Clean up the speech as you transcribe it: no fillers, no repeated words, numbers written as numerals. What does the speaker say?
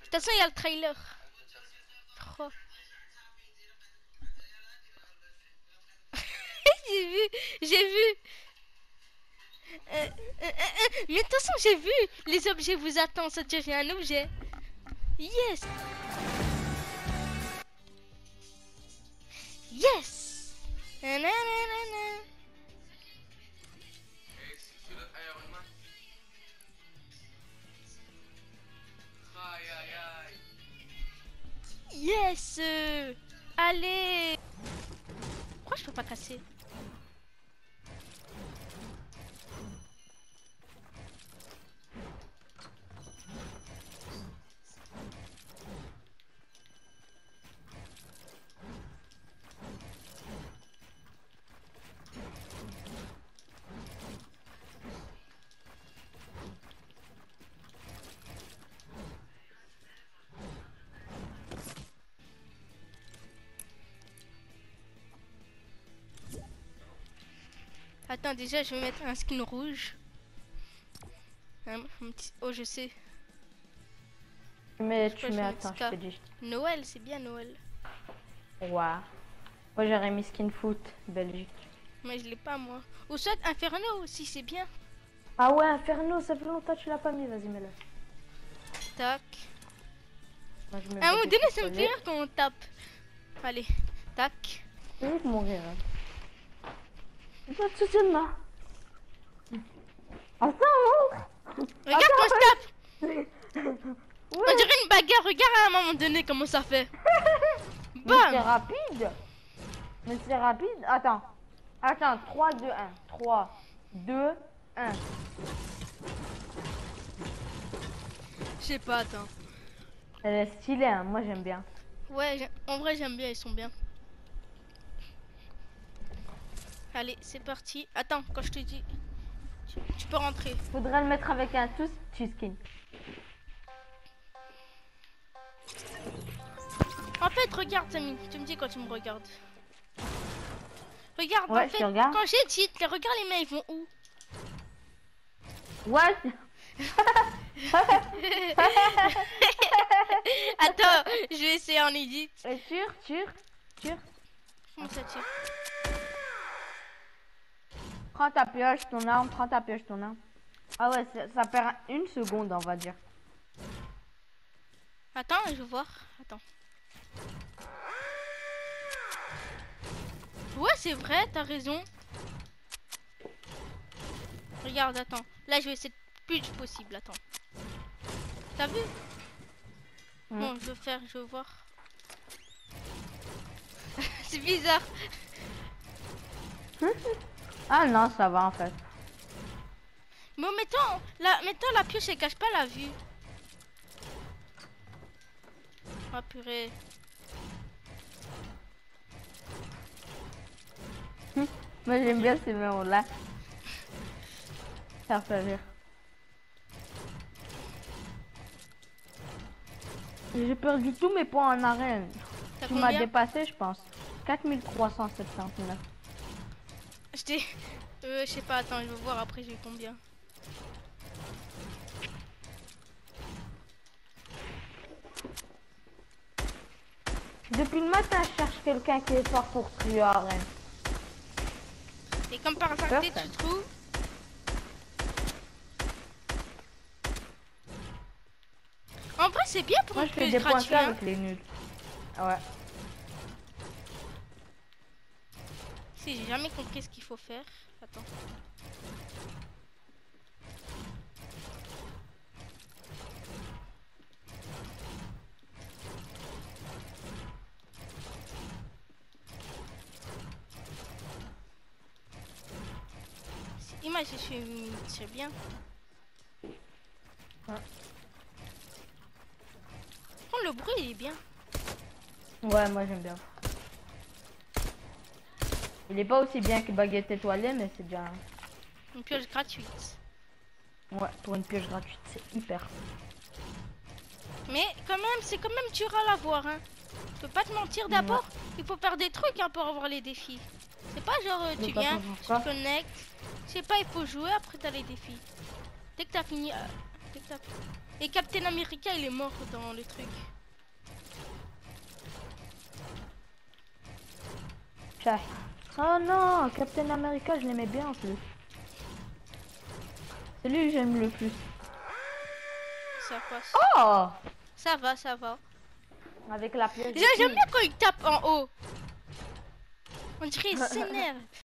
toute façon, il y a le trailer. Trop. J'ai vu. Mais de toute façon, j'ai vu. Les objets vous attendent, ça devient un objet. Yes. Yes. Nananana. Yes. Allez. Pourquoi je peux pas casser? Attends, déjà, je vais mettre un skin rouge. Oh, je sais. Mais Je tu crois que mets, je vais attends, mettre je te dis. Noël, c'est bien Noël. Ouais. Moi j'aurais mis skin foot, Belgique. Mais je l'ai pas, moi. Ou soit Inferno aussi, c'est bien. Ah ouais, Inferno, ça fait longtemps que tu l'as pas mis, vas-y, mets-le. Tac. Moi, je mets À un moment Belgique donné, ça me fait pistolet. rire quand on tape. Allez, tac. Je vais mourir. Il va te soutenir de moi. Attends, Regarde quand je tape. Ouais. On dirait une bagarre, regarde à un moment donné comment ça fait. Mais c'est Bam. rapide. Mais c'est rapide. Attends. Attends, 3, 2, 1. 3, 2, 1. Je sais pas, attends. Elle est stylée, hein. Moi j'aime bien. Ouais, en vrai, j'aime bien, ils sont bien. Allez, c'est parti. Attends, quand je te dis, tu peux rentrer. Faudrait le mettre avec un tous skin. En fait, regarde, Samy, tu me dis quand tu me regardes. Regarde, Ouais, en je fait, te regarde. quand j'édite, regarde les mains, ils vont où? What? Attends, je vais essayer en edit. Tire. Comment ça tire? Prends ta pioche, ton arme, prends ta pioche, ton arme. Ah ouais, ça perd une seconde, on va dire. Attends, je vais voir. Attends. Ouais, c'est vrai, t'as raison. Regarde, attends. Là, je vais essayer le plus vite possible. Attends. T'as vu? Bon, je vais voir. C'est bizarre. Ah non, ça va en fait. Bon, mettons la pioche, elle cache pas la vue. Oh purée. Moi j'aime bien ces mémos-là. Ça fait rire. J'ai perdu tous mes points en arène. T'as Tu m'as combien? dépassé, je pense. 4379. Je sais pas, attends, je vais voir après j'ai eu combien. Depuis le matin, je cherche quelqu'un qui est fort pour tuer arène. Et comme par hasard, Personne. tu trouves? En vrai, c'est bien pour Moi une je fais pioche des points gratuite. que Hein. avec les nuls. Ouais. Si, j'ai jamais compris ce qu'il faut faire. Attends. Imagine, je suis c'est bien. Ouais. Oh, le bruit, il est bien. Ouais, moi j'aime bien. Il est pas aussi bien que baguette étoilée, mais c'est déjà... Une pioche gratuite. Ouais, pour une pioche gratuite, c'est hyper. Mais quand même, c'est quand même dur à l'avoir. Hein. Je peux pas te mentir, d'abord, il faut faire des trucs hein, pour avoir les défis. C'est pas genre tu viens, tu te connectes. Je sais pas, il faut jouer, après t'as les défis. Dès que t'as fini... Et Captain America, il est mort dans le truc. Tiens. Oh non, Captain America, je l'aimais bien en plus. C'est lui que j'aime le plus. Ça passe. Oh! Ça va, ça va. Avec la pièce. J'aime bien quand il tape en haut. On dirait qu'il s'énerve.